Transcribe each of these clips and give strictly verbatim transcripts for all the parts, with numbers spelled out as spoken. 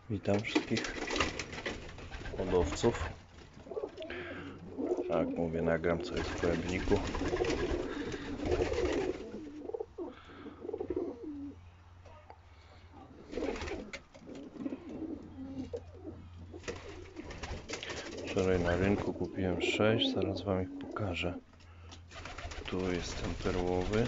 Witam wszystkich hodowców. Jak mówię, nagram co jest w kłębniku. Wczoraj na rynku kupiłem sześć, zaraz wam ich pokażę. Tu jest ten perłowy.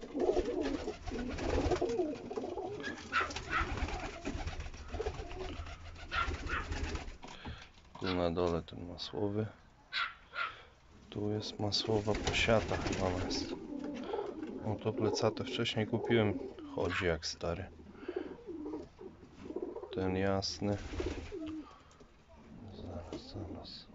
Tu na dole ten masłowy. Tu jest masłowa posiata chyba jest. O, to plecate wcześniej kupiłem. Chodzi jak stary. Ten jasny. Zaraz, zaraz.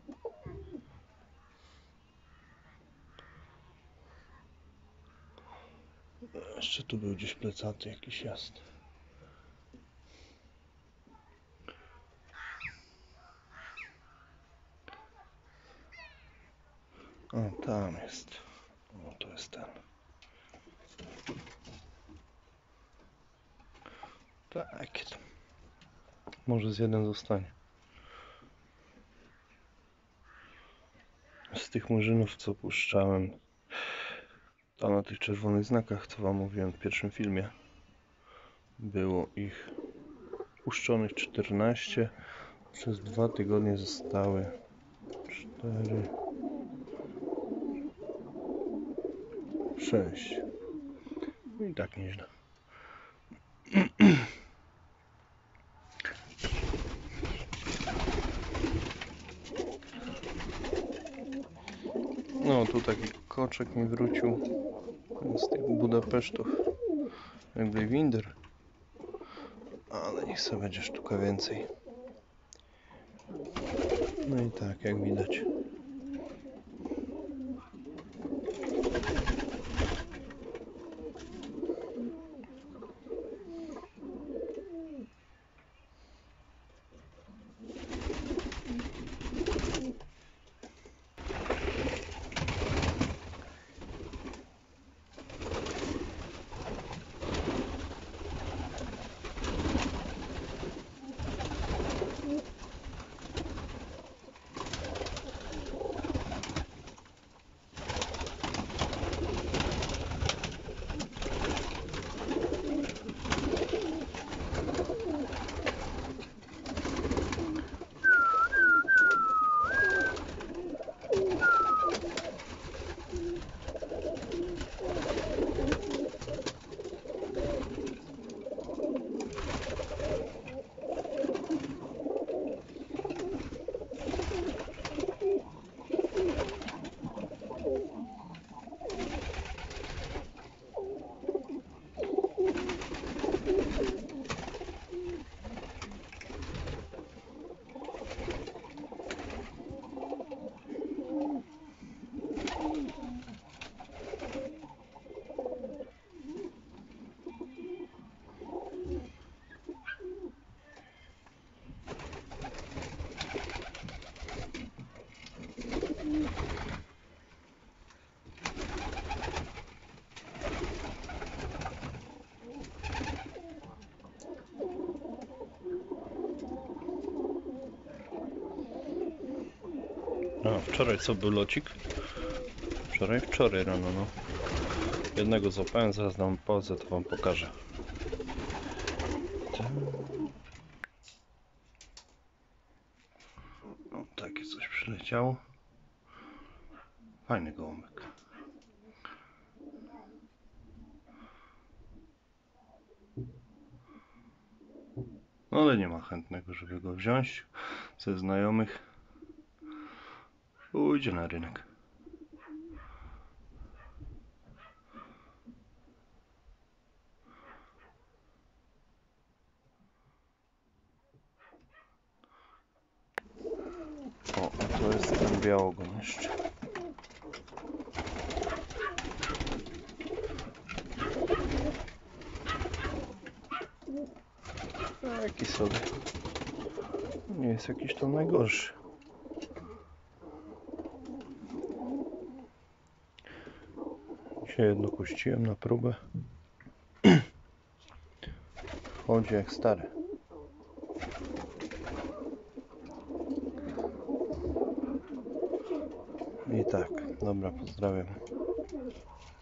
Jeszcze tu był gdzieś plecaty jakiś jasny. O, tam jest. O, to jest ten. Tak. Może z jeden zostanie. Z tych murzynów, co puszczałem, tam na tych czerwonych znakach, co wam mówiłem w pierwszym filmie, było ich puszczonych czternaście. Przez dwa tygodnie zostały cztery, sześć. I tak nieźle. No, tu taki koczek mi wrócił z tych Budapesztów, jakby winder, ale niech sobie będzie sztuka więcej. No i tak, jak widać. A wczoraj co był locik? Wczoraj, wczoraj rano, no. Jednego złapałem, zaraz dam pauzę, to wam pokażę. O, takie coś przyleciało. Fajny gołąbek. No ale nie ma chętnego, żeby go wziąć ze znajomych. Pójdzie na rynek. O, a to jest ten białogon jeszcze. Taki sobie. Nie jest jakiś tam najgorszy. Dzisiaj jedno puściłem na próbę. Chodzi jak stary. I tak, dobra, pozdrawiam.